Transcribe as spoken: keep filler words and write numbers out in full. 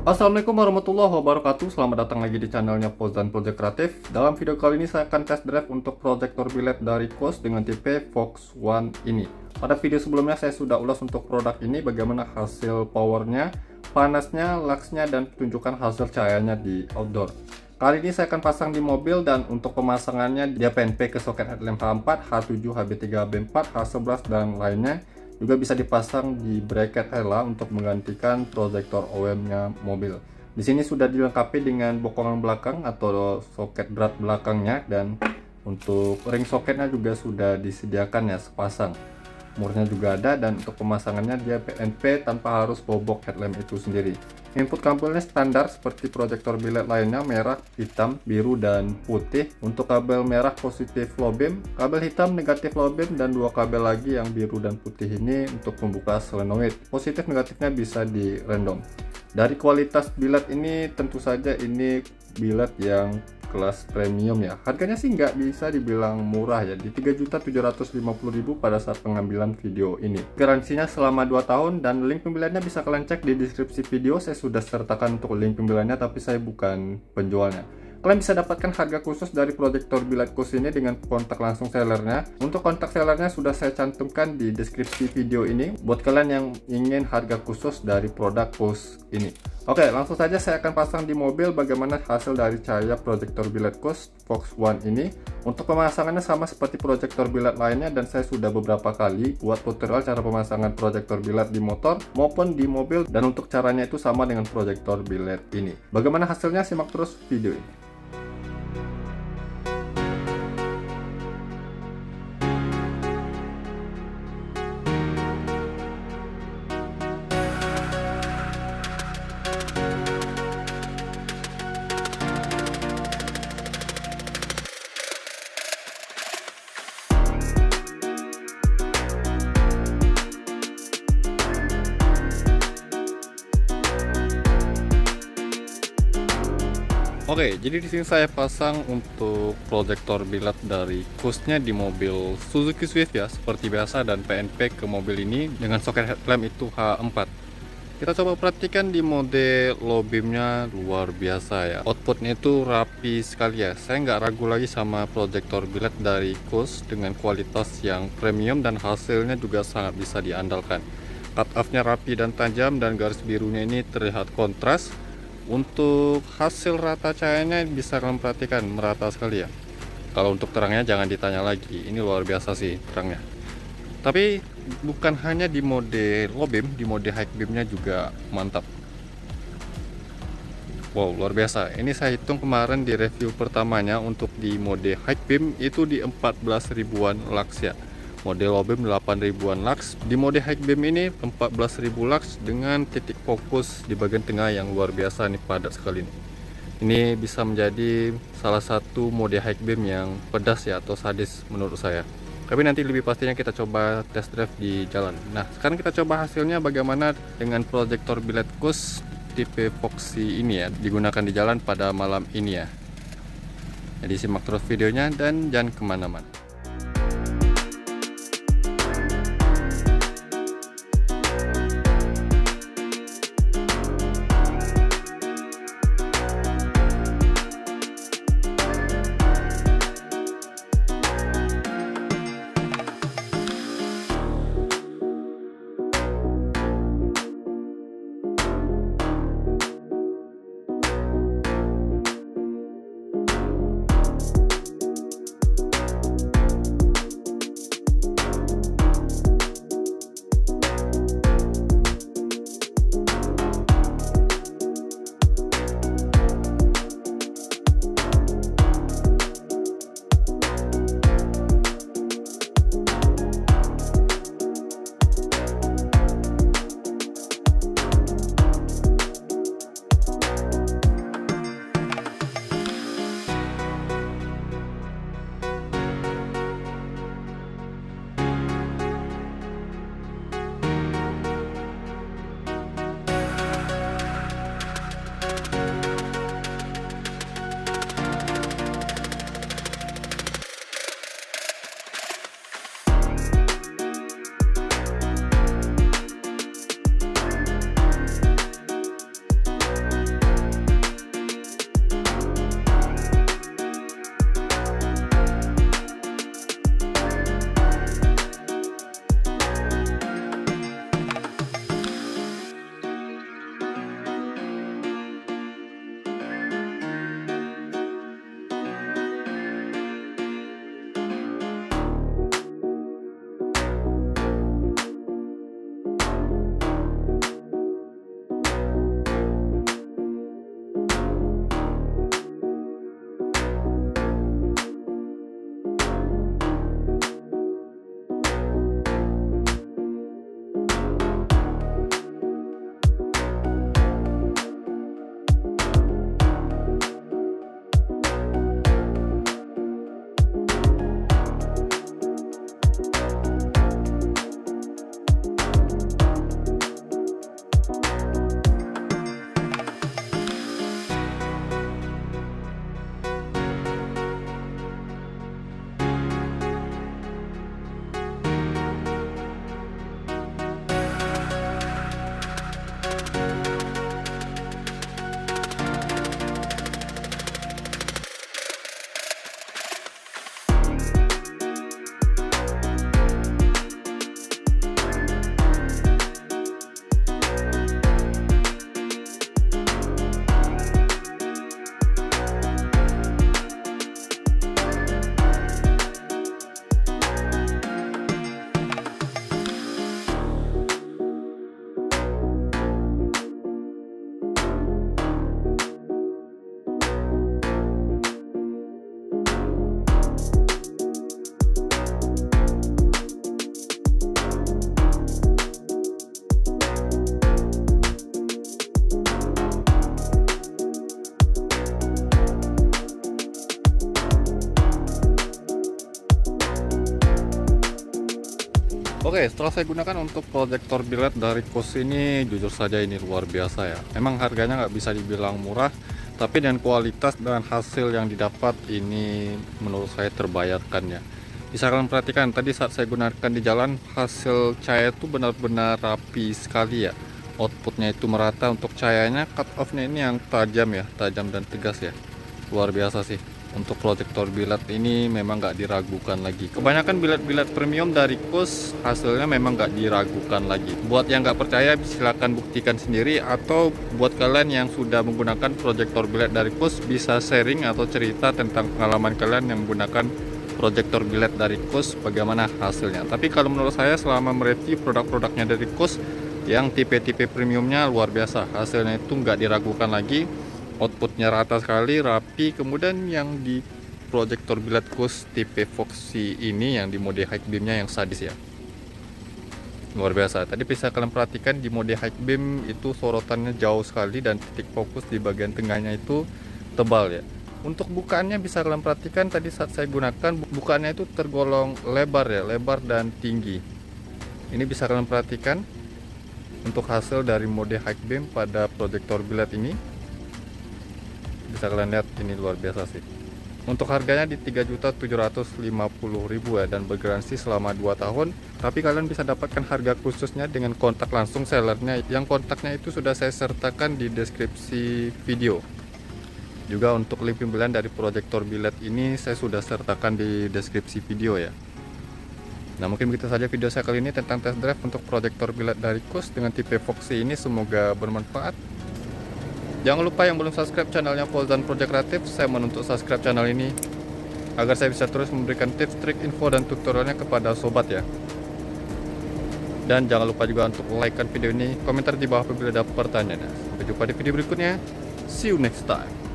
Assalamualaikum warahmatullahi wabarakatuh. Selamat datang lagi di channelnya Fauzan Project Kreatif. Dalam video kali ini saya akan test drive untuk proyektor biled dari Kos dengan tipe Fox One ini. Pada video sebelumnya saya sudah ulas untuk produk ini, bagaimana hasil powernya, panasnya, luxnya, dan tunjukkan hasil cahayanya di outdoor. Kali ini saya akan pasang di mobil, dan untuk pemasangannya dia P N P ke soket headlamp H empat, H tujuh, H B tiga, H B empat, H sebelas, dan lainnya. Juga bisa dipasang di bracket hela untuk menggantikan proyektor O E M-nya mobil. Di sini sudah dilengkapi dengan bokongan belakang atau soket berat belakangnya, dan untuk ring soketnya juga sudah disediakan ya sepasang. Murnya juga ada, dan untuk pemasangannya dia P N P tanpa harus bobok headlamp itu sendiri. Input kabelnya standar seperti proyektor biled lainnya, merah, hitam, biru, dan putih. Untuk kabel merah positif low beam, kabel hitam negatif low beam, dan dua kabel lagi yang biru dan putih ini untuk membuka solenoid. Positif negatifnya bisa di random. Dari kualitas biled ini tentu saja ini biled yang kelas premium ya. Harganya sih nggak bisa dibilang murah ya, di tiga juta tujuh ratus lima puluh ribu pada saat pengambilan video ini. Garansinya selama dua tahun, dan link pembeliannya bisa kalian cek di deskripsi video. Saya sudah sertakan untuk link pembeliannya, tapi saya bukan penjualnya. Kalian bisa dapatkan harga khusus dari proyektor biled Kos ini dengan kontak langsung sellernya. Untuk kontak sellernya sudah saya cantumkan di deskripsi video ini buat kalian yang ingin harga khusus dari produk Kos ini. Oke, langsung saja saya akan pasang di mobil bagaimana hasil dari cahaya proyektor biled Kos Fox One ini. Untuk pemasangannya sama seperti proyektor biled lainnya, dan saya sudah beberapa kali buat tutorial cara pemasangan proyektor biled di motor maupun di mobil, dan untuk caranya itu sama dengan proyektor biled ini. Bagaimana hasilnya, simak terus video ini. Oke, jadi di sini saya pasang untuk proyektor biled dari Kosnya di mobil Suzuki Swift ya, seperti biasa, dan P N P ke mobil ini dengan soket headlamp itu H empat. Kita coba perhatikan di mode low beamnya, luar biasa ya. Outputnya itu rapi sekali ya. Saya nggak ragu lagi sama proyektor biled dari Kos dengan kualitas yang premium, dan hasilnya juga sangat bisa diandalkan. Cut off-nya rapi dan tajam, dan garis birunya ini terlihat kontras. Untuk hasil rata cahayanya bisa kalian perhatikan, merata sekali ya. Kalau untuk terangnya jangan ditanya lagi, ini luar biasa sih terangnya. Tapi bukan hanya di mode low beam, di mode high beamnya juga mantap. Wow, luar biasa. Ini saya hitung kemarin di review pertamanya, untuk di mode high beam itu di empat belas ribuan lux ya. Mode low beam delapan ribuan lux. Di mode high beam ini empat belas ribu lux dengan titik fokus di bagian tengah yang luar biasa nih, padat sekali nih. Ini bisa menjadi salah satu mode high beam yang pedas ya, atau sadis menurut saya. Tapi nanti lebih pastinya kita coba test drive di jalan. Nah, sekarang kita coba hasilnya bagaimana dengan proyektor biled Kos tipe Foxy ini ya, digunakan di jalan pada malam ini ya. Jadi simak terus videonya dan jangan kemana-mana. Oke, setelah saya gunakan untuk proyektor biled dari Cos ini, jujur saja ini luar biasa ya. Emang harganya nggak bisa dibilang murah, tapi dengan kualitas dan hasil yang didapat ini menurut saya terbayarkan ya. Bisa kalian perhatikan tadi saat saya gunakan di jalan, hasil cahaya itu benar-benar rapi sekali ya. Outputnya itu merata, untuk cahayanya cut off-nya ini yang tajam ya, tajam dan tegas ya. Luar biasa sih. Untuk proyektor biled ini memang nggak diragukan lagi. Kebanyakan biled-biled premium dari Cos hasilnya memang nggak diragukan lagi. Buat yang nggak percaya silahkan buktikan sendiri, atau buat kalian yang sudah menggunakan proyektor biled dari Cos bisa sharing atau cerita tentang pengalaman kalian yang menggunakan proyektor biled dari Cos bagaimana hasilnya. Tapi kalau menurut saya selama mereview produk-produknya dari Cos yang tipe-tipe premiumnya luar biasa, hasilnya itu nggak diragukan lagi. Outputnya rata sekali, rapi. Kemudian yang di proyektor biled Cos tipe Foxy ini yang di mode high beamnya yang sadis ya, luar biasa. Tadi bisa kalian perhatikan di mode high beam itu sorotannya jauh sekali dan titik fokus di bagian tengahnya itu tebal ya. Untuk bukaannya bisa kalian perhatikan tadi saat saya gunakan, bukaannya itu tergolong lebar ya, lebar dan tinggi. Ini bisa kalian perhatikan untuk hasil dari mode high beam pada proyektor biled ini. Bisa kalian lihat ini luar biasa sih. Untuk harganya di tiga juta tujuh ratus lima puluh ribu ya, dan bergaransi selama dua tahun. Tapi kalian bisa dapatkan harga khususnya dengan kontak langsung sellernya, yang kontaknya itu sudah saya sertakan di deskripsi video. Juga untuk link pembelian dari proyektor biled ini saya sudah sertakan di deskripsi video ya. Nah, mungkin begitu saja video saya kali ini tentang test drive untuk proyektor biled dari Cos dengan tipe Foxy ini. Semoga bermanfaat. Jangan lupa yang belum subscribe channelnya Fauzan Project Kreatif, saya menuntut subscribe channel ini agar saya bisa terus memberikan tips, trik, info, dan tutorialnya kepada sobat ya. Dan jangan lupa juga untuk like kan video ini, komentar di bawah apabila ada pertanyaan. Sampai jumpa di video berikutnya. See you next time.